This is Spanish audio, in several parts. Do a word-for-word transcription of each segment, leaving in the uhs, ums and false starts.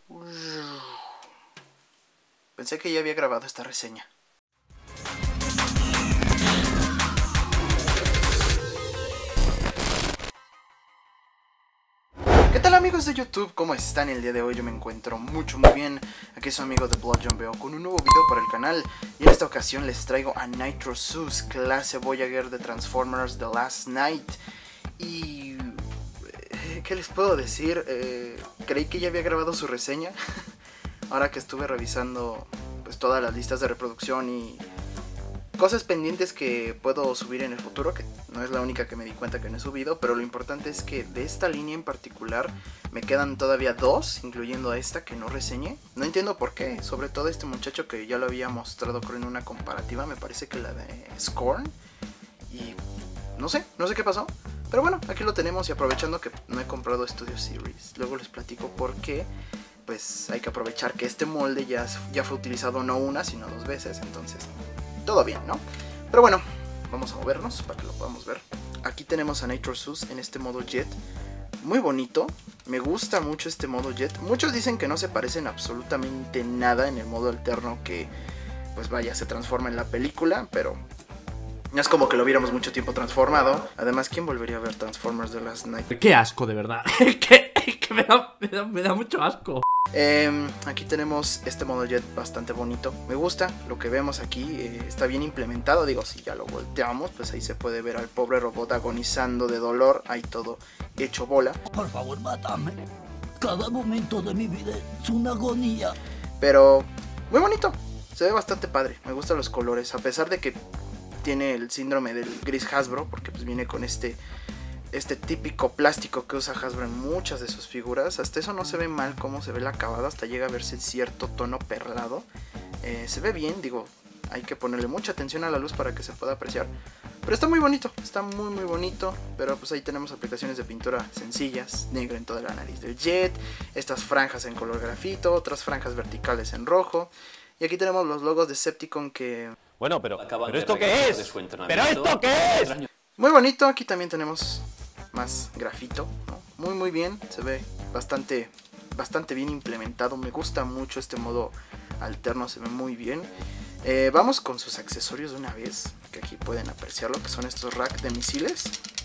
Pensé que ya había grabado esta reseña. ¿Qué tal, amigos de YouTube? ¿Cómo están el día de hoy? Yo me encuentro mucho muy bien. Aquí su amigo de BloodJonBeo con un nuevo video para el canal. Y en esta ocasión les traigo a Nitrosus, clase Voyager de Transformers The Last Knight. Y... ¿qué les puedo decir? Eh, creí que ya había grabado su reseña. Ahora que estuve revisando pues todas las listas de reproducción y cosas pendientes que puedo subir en el futuro, que no es la única que me di cuenta que no he subido, pero lo importante es que de esta línea en particular me quedan todavía dos, incluyendo esta que no reseñé. No entiendo por qué, sobre todo este muchacho que ya lo había mostrado creo en una comparativa, me parece que la de Scorn, y no sé, no sé qué pasó. Pero bueno, aquí lo tenemos y aprovechando que no he comprado Studio Series, luego les platico por qué. Pues hay que aprovechar que este molde ya, ya fue utilizado no una, sino dos veces, entonces todo bien, ¿no? Pero bueno, vamos a movernos para que lo podamos ver. Aquí tenemos a Nitrosus en este modo Jet, muy bonito, me gusta mucho este modo Jet. Muchos dicen que no se parecen absolutamente nada en el modo alterno que, pues vaya, se transforma en la película, pero no es como que lo viéramos mucho tiempo transformado. Además, ¿quién volvería a ver Transformers The Last Knight? Qué asco, de verdad. que, que me, da, me, da, me da mucho asco. Eh, aquí tenemos este modo Jet bastante bonito. Me gusta lo que vemos aquí. Eh, está bien implementado. Digo, si ya lo volteamos, pues ahí se puede ver al pobre robot agonizando de dolor. Ahí todo hecho bola. Por favor, mátame. Cada momento de mi vida es una agonía. Pero muy bonito. Se ve bastante padre. Me gustan los colores. A pesar de que tiene el síndrome del gris Hasbro, porque pues viene con este este típico plástico que usa Hasbro en muchas de sus figuras. Hasta eso no se ve mal cómo se ve el acabado, hasta llega a verse cierto tono perlado. Eh, se ve bien, digo, hay que ponerle mucha atención a la luz para que se pueda apreciar. Pero está muy bonito, está muy muy bonito. Pero pues ahí tenemos aplicaciones de pintura sencillas, negro en toda la nariz del Jet, estas franjas en color grafito, otras franjas verticales en rojo. Y aquí tenemos los logos de Decepticon que... Bueno, pero, ¿pero esto qué es? ¿Pero esto qué es? Muy bonito, aquí también tenemos más grafito, ¿no? Muy muy bien, se ve bastante, bastante bien implementado. Me gusta mucho este modo alterno, se ve muy bien. Eh, vamos con sus accesorios de una vez, que aquí pueden apreciarlo, que son estos racks de misiles.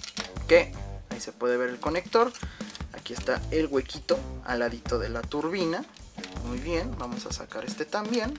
Que ahí se puede ver el conector. Aquí está el huequito al ladito de la turbina. Muy bien, vamos a sacar este también.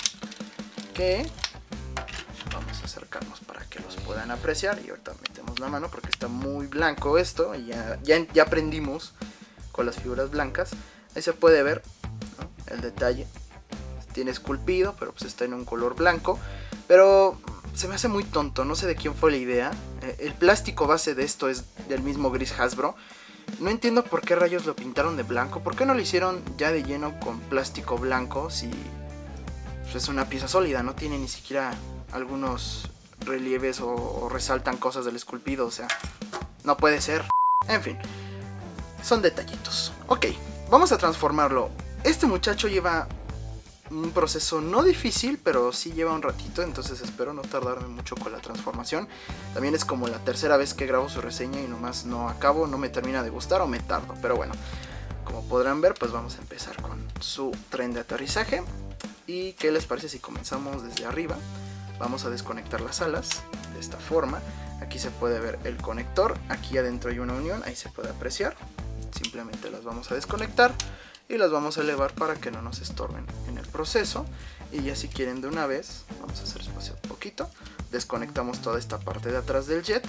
Que vamos a acercarnos para que los puedan apreciar. Y ahorita metemos la mano porque está muy blanco esto. Y ya, ya, ya aprendimos con las figuras blancas. Ahí se puede ver, ¿no?, el detalle. Tiene esculpido, pero pues está en un color blanco. Pero se me hace muy tonto, no sé de quién fue la idea. Eh, el plástico base de esto es del mismo gris Hasbro. No entiendo por qué rayos lo pintaron de blanco. ¿Por qué no lo hicieron ya de lleno con plástico blanco? Si pues, es una pieza sólida, no tiene ni siquiera algunos relieves o, o resaltan cosas del esculpido. O sea, no puede ser. En fin, son detallitos. Ok, vamos a transformarlo. Este muchacho lleva un proceso no difícil, pero sí lleva un ratito, entonces espero no tardarme mucho con la transformación. También es como la tercera vez que grabo su reseña y nomás no acabo, no me termina de gustar o me tardo. Pero bueno, como podrán ver, pues vamos a empezar con su tren de aterrizaje. ¿Y qué les parece si comenzamos desde arriba? Vamos a desconectar las alas de esta forma. Aquí se puede ver el conector, aquí adentro hay una unión, ahí se puede apreciar. Simplemente las vamos a desconectar y las vamos a elevar para que no nos estorben en el proceso. Y ya si quieren de una vez, vamos a hacer espacio un poquito. Desconectamos toda esta parte de atrás del jet,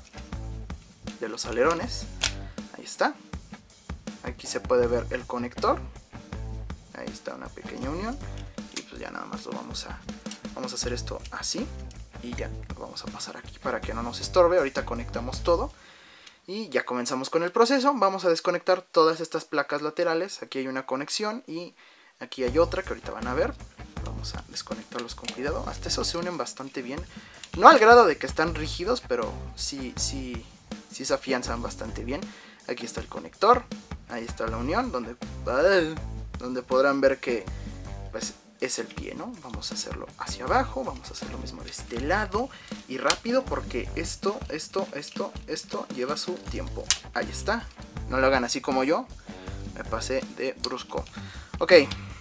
de los alerones. Ahí está. Aquí se puede ver el conector. Ahí está una pequeña unión. Y pues ya nada más lo vamos a, vamos a hacer esto así. Y ya lo vamos a pasar aquí para que no nos estorbe. Ahorita conectamos todo. Y ya comenzamos con el proceso. Vamos a desconectar todas estas placas laterales. Aquí hay una conexión y aquí hay otra que ahorita van a ver. Vamos a desconectarlos con cuidado. Hasta eso se unen bastante bien. No al grado de que están rígidos, pero sí, sí, sí se afianzan bastante bien. Aquí está el conector. Ahí está la unión donde, donde podrán ver que pues es el pie, ¿no? Vamos a hacerlo hacia abajo, vamos a hacer lo mismo de este lado y rápido porque esto, esto, esto, esto lleva su tiempo. Ahí está, no lo hagan así como yo, me pasé de brusco. Ok,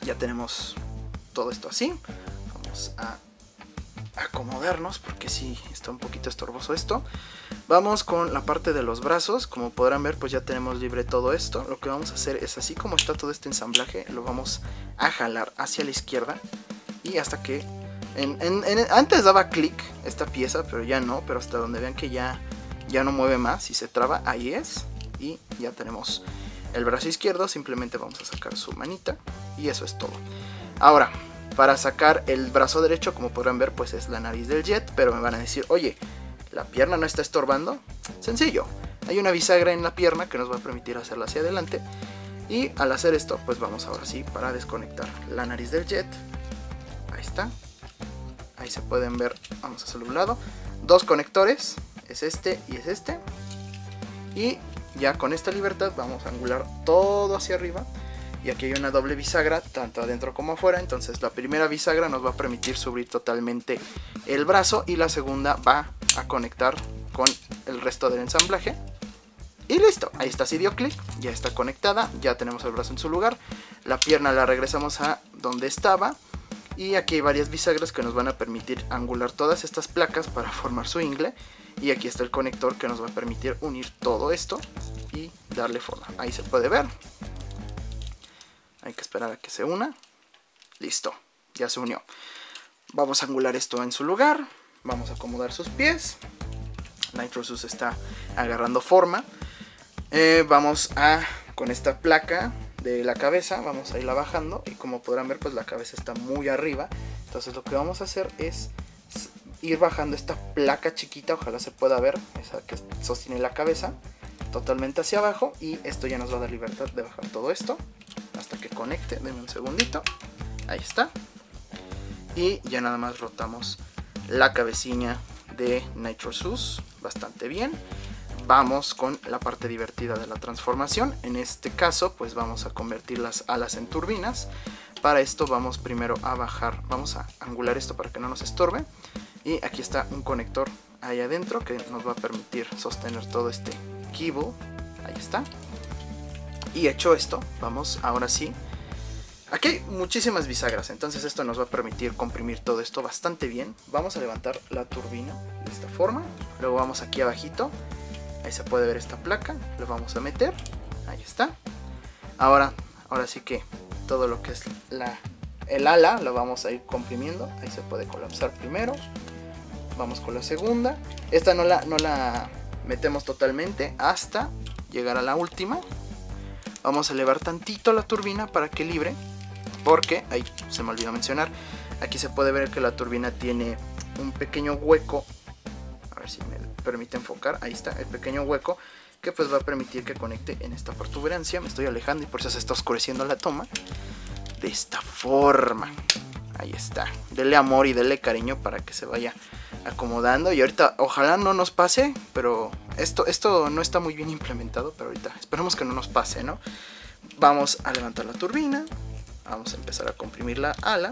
ya tenemos todo esto así. Vamos a acomodarnos porque sí está un poquito estorboso esto. Vamos con la parte de los brazos. Como podrán ver, pues ya tenemos libre todo esto. Lo que vamos a hacer es, así como está todo este ensamblaje, lo vamos a jalar hacia la izquierda y hasta que en, en, en, antes daba clic esta pieza, pero ya no, pero hasta donde vean que ya, ya no mueve más y se traba, ahí es. Y ya tenemos el brazo izquierdo. Simplemente vamos a sacar su manita y eso es todo. Ahora, para sacar el brazo derecho, como podrán ver, pues es la nariz del jet. Pero me van a decir, oye, ¿la pierna no está estorbando? Sencillo, hay una bisagra en la pierna que nos va a permitir hacerla hacia adelante. Y al hacer esto, pues vamos ahora sí para desconectar la nariz del jet. Ahí está. Ahí se pueden ver, vamos a hacerlo a un lado. Dos conectores, es este y es este. Y ya con esta libertad vamos a angular todo hacia arriba. Y aquí hay una doble bisagra, tanto adentro como afuera. Entonces la primera bisagra nos va a permitir subir totalmente el brazo. Y la segunda va a conectar con el resto del ensamblaje. Y listo, ahí está, si dio clic, ya está conectada. Ya tenemos el brazo en su lugar. La pierna la regresamos a donde estaba. Y aquí hay varias bisagras que nos van a permitir angular todas estas placas para formar su ingle. Y aquí está el conector que nos va a permitir unir todo esto y darle forma. Ahí se puede ver. Hay que esperar a que se una. Listo, ya se unió. Vamos a angular esto en su lugar. Vamos a acomodar sus pies. NitroSUS está agarrando forma. Eh, vamos a, con esta placa de la cabeza, vamos a irla bajando. Y como podrán ver, pues la cabeza está muy arriba. Entonces lo que vamos a hacer es ir bajando esta placa chiquita. Ojalá se pueda ver, esa que sostiene la cabeza, totalmente hacia abajo. Y esto ya nos va a dar libertad de bajar todo esto hasta que conecte. Denme un segundito. Ahí está. Y ya nada más rotamos la cabecilla de NitroSUS bastante bien. Vamos con la parte divertida de la transformación. En este caso pues vamos a convertir las alas en turbinas. Para esto vamos primero a bajar, vamos a angular esto para que no nos estorbe. Y aquí está un conector ahí adentro que nos va a permitir sostener todo este cable. Ahí está. Y hecho esto, vamos ahora sí. Aquí hay muchísimas bisagras, entonces esto nos va a permitir comprimir todo esto bastante bien. Vamos a levantar la turbina de esta forma. Luego vamos aquí abajito. Ahí se puede ver esta placa. Lo vamos a meter. Ahí está. Ahora, ahora sí que todo lo que es la, el ala lo vamos a ir comprimiendo. Ahí se puede colapsar primero. Vamos con la segunda. Esta no la, no la metemos totalmente hasta llegar a la última. Vamos a elevar tantito la turbina para que libre. Porque, ahí se me olvidó mencionar, aquí se puede ver que la turbina tiene un pequeño hueco. A ver si me permite enfocar. Ahí está, el pequeño hueco que pues va a permitir que conecte en esta protuberancia. Me estoy alejando y por eso se está oscureciendo la toma. De esta forma. Ahí está. Dele amor y dele cariño para que se vaya acomodando. Y ahorita, ojalá no nos pase, pero esto, esto no está muy bien implementado. Pero ahorita esperemos que no nos pase, ¿no? Vamos a levantar la turbina. Vamos a empezar a comprimir la ala.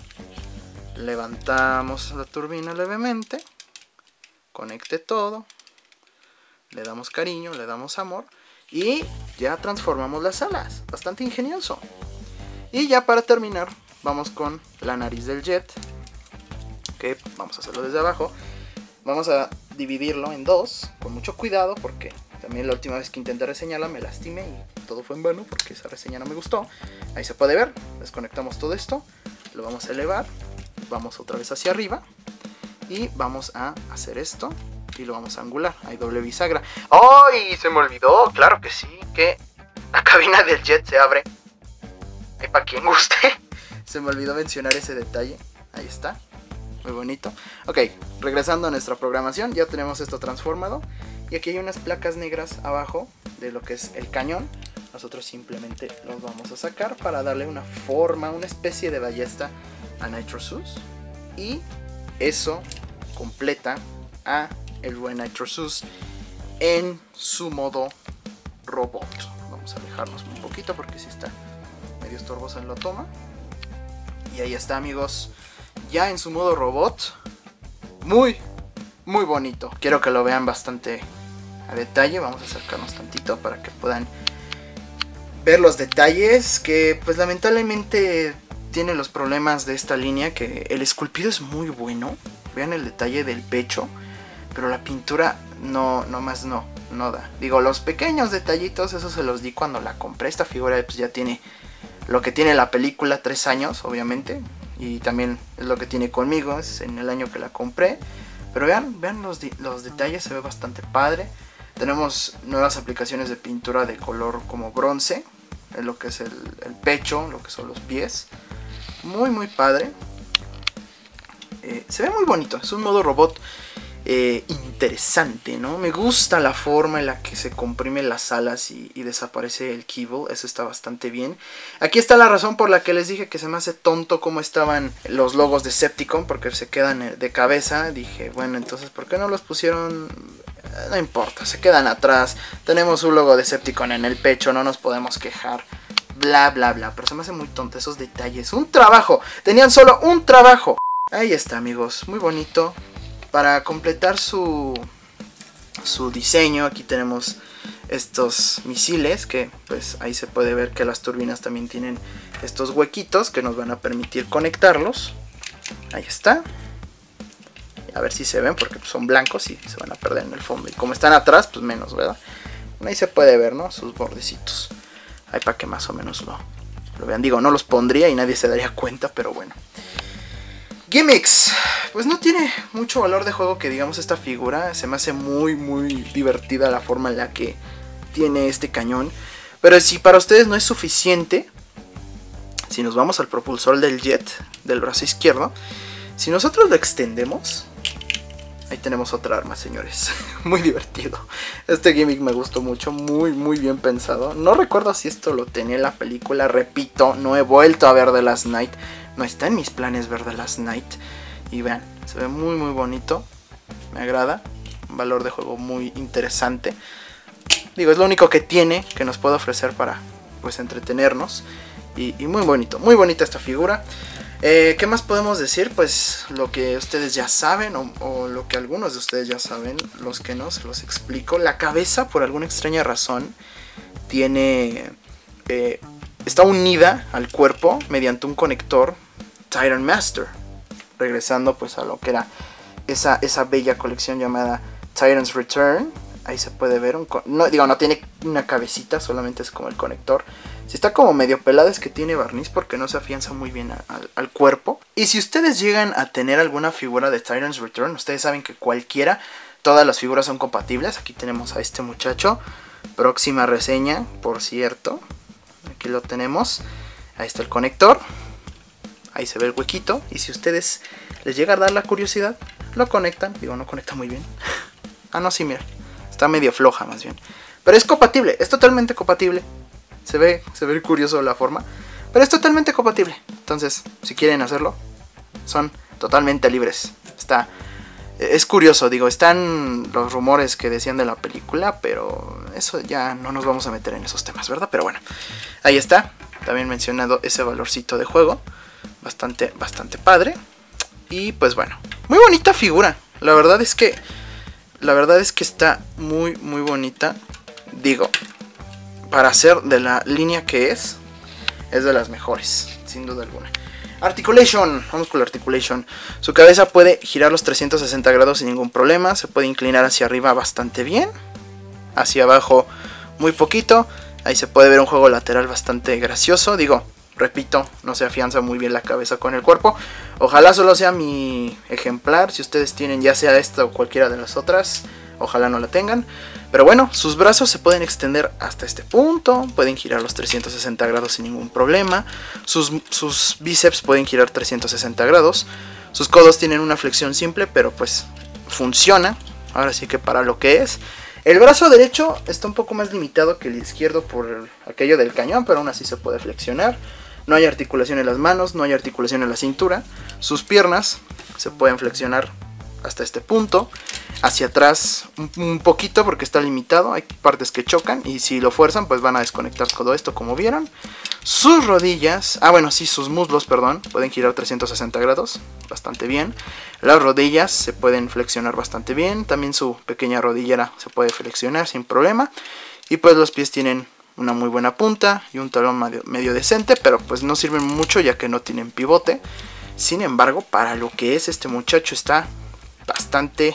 Levantamos la turbina levemente. Conecte todo. Le damos cariño, le damos amor. Y ya transformamos las alas. Bastante ingenioso. Y ya para terminar, vamos con la nariz del jet. Que vamos a hacerlo desde abajo. Vamos a dividirlo en dos. Con mucho cuidado porque también la última vez que intenté reseñarla me lastimé y todo fue en vano porque esa reseña no me gustó. Ahí se puede ver. Desconectamos todo esto. Lo vamos a elevar. Vamos otra vez hacia arriba. Y vamos a hacer esto. Y lo vamos a angular. Hay doble bisagra. ¡Ay! Se me olvidó. Claro que sí. Que la cabina del jet se abre. Ahí para quien guste. Se me olvidó mencionar ese detalle. Ahí está. Muy bonito. Ok. Regresando a nuestra programación. Ya tenemos esto transformado. Y aquí hay unas placas negras abajo de lo que es el cañón. Nosotros simplemente los vamos a sacar para darle una forma, una especie de ballesta a NitroSUS. Y eso completa a el buen NitroSUS en su modo robot. Vamos a alejarnos un poquito porque si está medio estorbosa en la toma. Y ahí está, amigos, ya en su modo robot. Muy, muy bonito. Quiero que lo vean bastante a detalle. Vamos a acercarnos tantito para que puedan ver los detalles, que pues lamentablemente tiene los problemas de esta línea, que el esculpido es muy bueno. Vean el detalle del pecho, pero la pintura no, no más no, no da. Digo, los pequeños detallitos, eso se los di cuando la compré. Esta figura pues ya tiene lo que tiene la película, tres años obviamente, y también es lo que tiene conmigo, es en el año que la compré. Pero vean, vean los, los detalles, se ve bastante padre. Tenemos nuevas aplicaciones de pintura de color como bronce, en lo que es el, el pecho, lo que son los pies. Muy muy padre. Eh, se ve muy bonito, es un modo robot eh, interesante, ¿no? Me gusta la forma en la que se comprimen las alas y, y desaparece el keyboard, eso está bastante bien. Aquí está la razón por la que les dije que se me hace tonto cómo estaban los logos de Decepticon, porque se quedan de cabeza. Dije, bueno, entonces ¿por qué no los pusieron? No importa, se quedan atrás. Tenemos un logo de Decepticon en el pecho, no nos podemos quejar. Bla, bla, bla. Pero se me hace muy tonto esos detalles. Un trabajo. Tenían solo un trabajo. Ahí está, amigos. Muy bonito. Para completar su, su diseño, aquí tenemos estos misiles. Que pues ahí se puede ver que las turbinas también tienen estos huequitos que nos van a permitir conectarlos. Ahí está. A ver si se ven, porque son blancos y se van a perder en el fondo. Y como están atrás, pues menos, ¿verdad? Ahí se puede ver, ¿no? Sus bordecitos. Ahí para que más o menos lo, lo vean. Digo, no los pondría y nadie se daría cuenta, pero bueno. Gimmicks. Pues no tiene mucho valor de juego que digamos esta figura. Se me hace muy, muy divertida la forma en la que tiene este cañón. Pero si para ustedes no es suficiente, si nos vamos al propulsor del jet, del brazo izquierdo, si nosotros lo extendemos... Ahí tenemos otra arma, señores. Muy divertido. Este gimmick me gustó mucho. Muy, muy bien pensado. No recuerdo si esto lo tenía en la película. Repito, no he vuelto a ver The Last Night. No está en mis planes ver The Last Night. Y vean, se ve muy, muy bonito. Me agrada. Un valor de juego muy interesante. Digo, es lo único que tiene, que nos puede ofrecer para, pues, entretenernos. Y, y muy bonito. Muy bonita esta figura. Eh, ¿Qué más podemos decir? Pues lo que ustedes ya saben, o, o lo que algunos de ustedes ya saben, los que no, se los explico. La cabeza, por alguna extraña razón, tiene eh, está unida al cuerpo mediante un conector Titan Master. Regresando pues a lo que era esa, esa bella colección llamada Titan's Return. Ahí se puede ver, un no, digo, no tiene una cabecita, solamente es como el conector. Si está como medio pelada es que tiene barniz porque no se afianza muy bien a, a, al cuerpo. Y si ustedes llegan a tener alguna figura de Titan's Return, ustedes saben que cualquiera, todas las figuras son compatibles. Aquí tenemos a este muchacho, próxima reseña, por cierto. Aquí lo tenemos, ahí está el conector. Ahí se ve el huequito. Y si ustedes les llega a dar la curiosidad, lo conectan. Digo, no conecta muy bien. Ah, no, sí, mira. Está medio floja más bien. Pero es compatible, es totalmente compatible. Se ve, se ve curioso la forma. Pero es totalmente compatible. Entonces, si quieren hacerlo, son totalmente libres. Está, es curioso, digo, están los rumores que decían de la película, pero eso ya no nos vamos a meter en esos temas, ¿verdad? Pero bueno, ahí está. También mencionado ese valorcito de juego. Bastante, bastante padre. Y pues bueno, muy bonita figura. La verdad es que... La verdad es que está muy, muy bonita. Digo, para ser de la línea que es, es de las mejores, sin duda alguna. Articulation, vamos con la Articulation. Su cabeza puede girar los trescientos sesenta grados sin ningún problema. Se puede inclinar hacia arriba bastante bien. Hacia abajo muy poquito. Ahí se puede ver un juego lateral bastante gracioso. Digo, repito, no se afianza muy bien la cabeza con el cuerpo. Ojalá solo sea mi ejemplar. Si ustedes tienen ya sea esta o cualquiera de las otras, ojalá no la tengan. Pero bueno, sus brazos se pueden extender hasta este punto. Pueden girar los trescientos sesenta grados sin ningún problema. Sus, sus bíceps pueden girar trescientos sesenta grados. Sus codos tienen una flexión simple, pero pues funciona. Ahora sí que para lo que es. El brazo derecho está un poco más limitado que el izquierdo por el, aquello del cañón, pero aún así se puede flexionar. No hay articulación en las manos, no hay articulación en la cintura. Sus piernas se pueden flexionar hasta este punto. Hacia atrás un, un poquito porque está limitado. Hay partes que chocan y si lo fuerzan pues van a desconectar todo esto como vieron. Sus rodillas, ah bueno sí, sus muslos, perdón, pueden girar trescientos sesenta grados. Bastante bien. Las rodillas se pueden flexionar bastante bien. También su pequeña rodillera se puede flexionar sin problema. Y pues los pies tienen una muy buena punta y un talón medio, medio decente, pero pues no sirven mucho ya que no tienen pivote. Sin embargo, para lo que es este muchacho está bastante,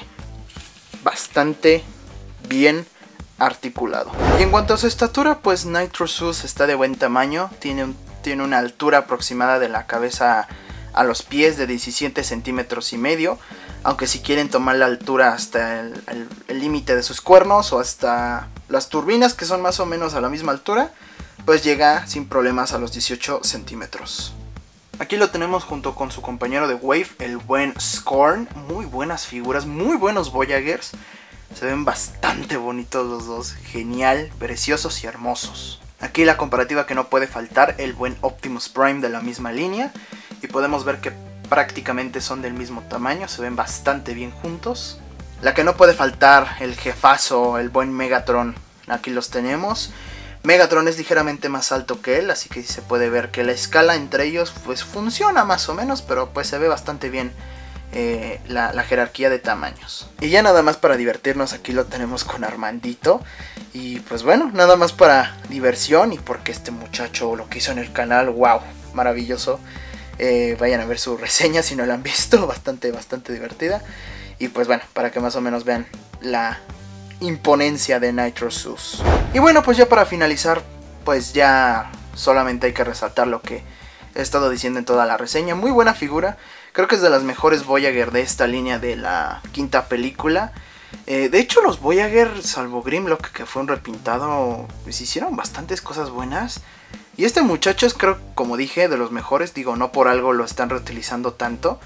bastante bien articulado. Y en cuanto a su estatura, pues Nitro Zeus está de buen tamaño, tiene, un, tiene una altura aproximada de la cabeza a los pies de diecisiete centímetros y medio, aunque si quieren tomar la altura hasta el límite de sus cuernos o hasta las turbinas, que son más o menos a la misma altura, pues llega sin problemas a los dieciocho centímetros. Aquí lo tenemos junto con su compañero de Wave, el buen Scorn. Muy buenas figuras, muy buenos Voyagers. Se ven bastante bonitos los dos, genial, preciosos y hermosos. Aquí la comparativa que no puede faltar, el buen Optimus Prime de la misma línea. Y podemos ver que prácticamente son del mismo tamaño, se ven bastante bien juntos. La que no puede faltar, el jefazo, el buen Megatron. Aquí los tenemos. Megatron es ligeramente más alto que él, así que se puede ver que la escala entre ellos pues funciona más o menos, pero pues se ve bastante bien. Eh, la, la jerarquía de tamaños. Y ya nada más para divertirnos, aquí lo tenemos con Armandito. Y pues bueno, nada más para diversión y porque este muchacho lo que hizo en el canal, wow, maravilloso. Eh, vayan a ver su reseña si no la han visto, bastante, bastante divertida. Y pues bueno, para que más o menos vean la imponencia de Nitro Zeus. Y bueno, pues ya para finalizar, pues ya solamente hay que resaltar lo que he estado diciendo en toda la reseña. Muy buena figura. Creo que es de las mejores Voyager de esta línea de la quinta película. Eh, de hecho, los Voyager, salvo Grimlock, que fue un repintado, pues hicieron bastantes cosas buenas. Y este muchacho es, creo, como dije, de los mejores. Digo, no por algo lo están reutilizando tanto.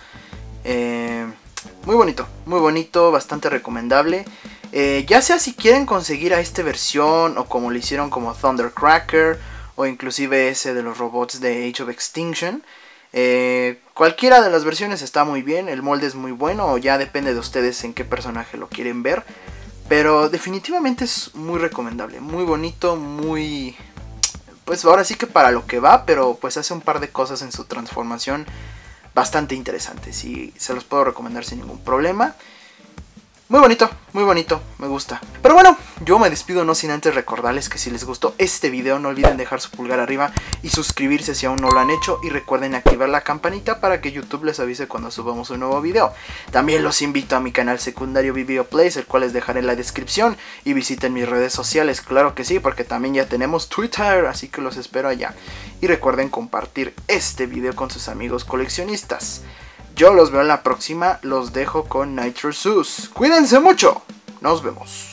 Eh, muy bonito, muy bonito, bastante recomendable. Eh, ya sea si quieren conseguir a esta versión, o como lo hicieron como Thundercracker, o inclusive ese de los robots de Age of Extinction. Eh, cualquiera de las versiones está muy bien, el molde es muy bueno, o ya depende de ustedes en qué personaje lo quieren ver. Pero definitivamente es muy recomendable, muy bonito, muy... pues ahora sí que para lo que va, pero pues hace un par de cosas en su transformación bastante interesantes y se los puedo recomendar sin ningún problema. Muy bonito, muy bonito, me gusta. Pero bueno, yo me despido no sin antes recordarles que si les gustó este video no olviden dejar su pulgar arriba y suscribirse si aún no lo han hecho. Y recuerden activar la campanita para que YouTube les avise cuando subamos un nuevo video. También los invito a mi canal secundario Vivio Plays, el cual les dejaré en la descripción. Y visiten mis redes sociales, claro que sí, porque también ya tenemos Twitter, así que los espero allá. Y recuerden compartir este video con sus amigos coleccionistas. Yo los veo en la próxima, los dejo con Nitro Zeus. Cuídense mucho, nos vemos.